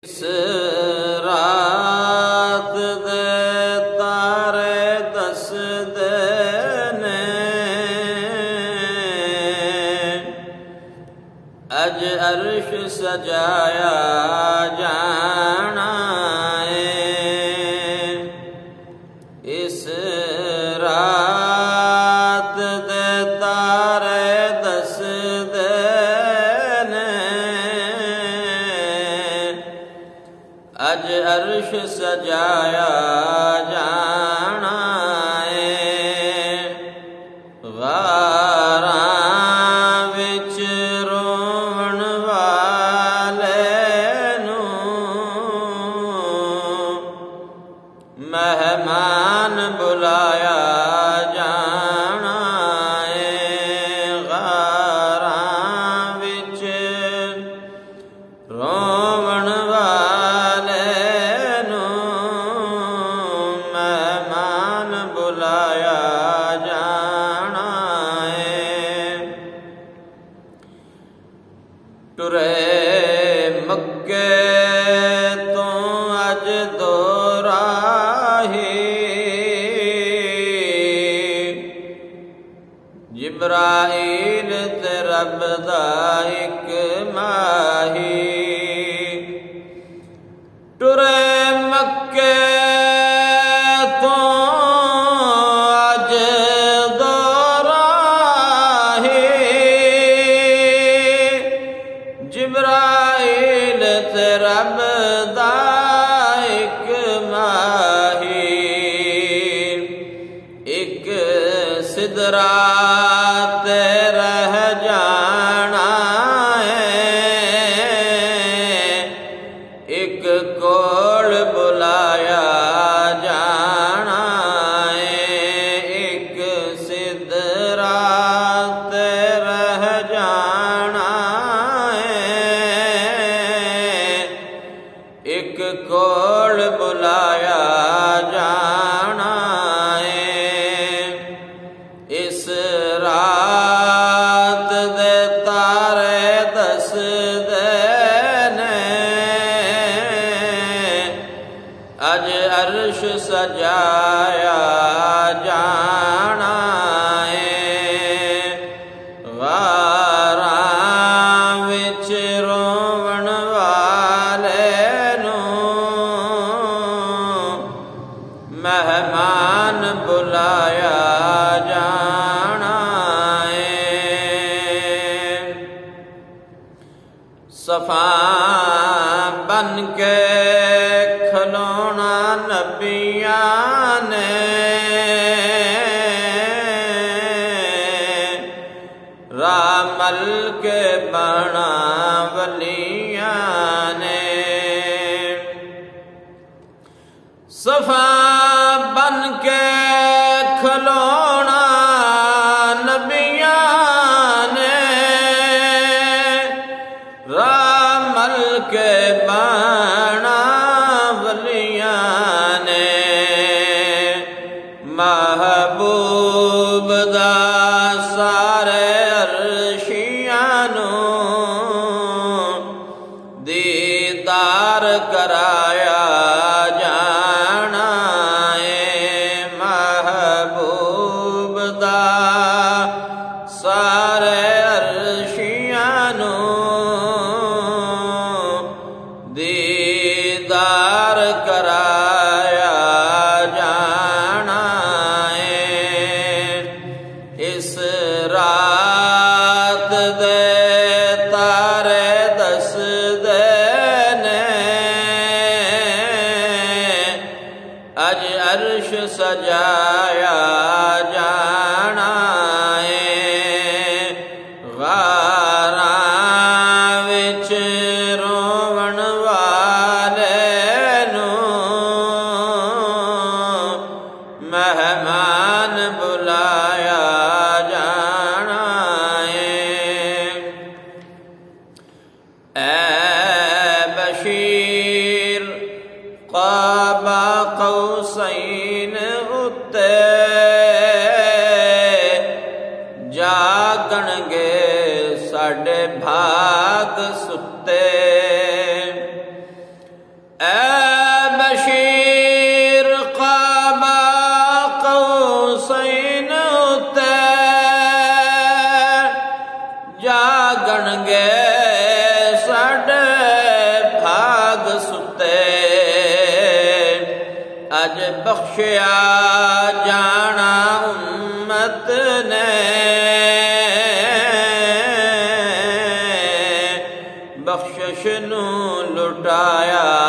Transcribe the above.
इस रात दे तारे दसदे ने अज अर्श सजाया जाना है। इस रात दे तारे दसदे अज अर्श सजाया जाना है। गारां विच रोवण वाले नूं मेहमान बुलाया जाना है। गारां विच रोवण बुलाया जाना है। टुरे मक्के तो अज दो राही जिब्राईल ते रब दा इक माही। टुरे मक्के जिब्राईल ते रब दा इक माही। एक सिदरा ते रह जाना है। एक कोल बुलाया जाना है। एक सिदरा ते रह जाना, एक कोल बुलाया जाना है। इस रात दे तारे दसदे ने अज अर्श सजाया जाना है। गारां विच रोवण मेहमान बुलाया जाना है। सफा बन के खलोना नबियां ने रामल के बना वलियां ने। सफा बन के खलोना नबियां ने रामल के बाना वलियां ने। महबूब दा सारे अर्शियां नूं दीदार कराया जाना है। महबूब दा सारे अर्शियां नूं दीदार कराया जाना है। इस रात दे तारे दसदे ने अज अर्श सजाया जाना है। गारां विच रोवण वाले नूं मेहमान बुलाया जाना है। ऐ बशीर क़ाबा क़ौसैन उत्ते जागणगे साडे भाग सुते। ऐ बशीर क़ाबा क़ौसैन उत्ते जागणगे साडे भाग सुते अज बख्शिया जाना उम्मत ने बख्शिश नू लुटाया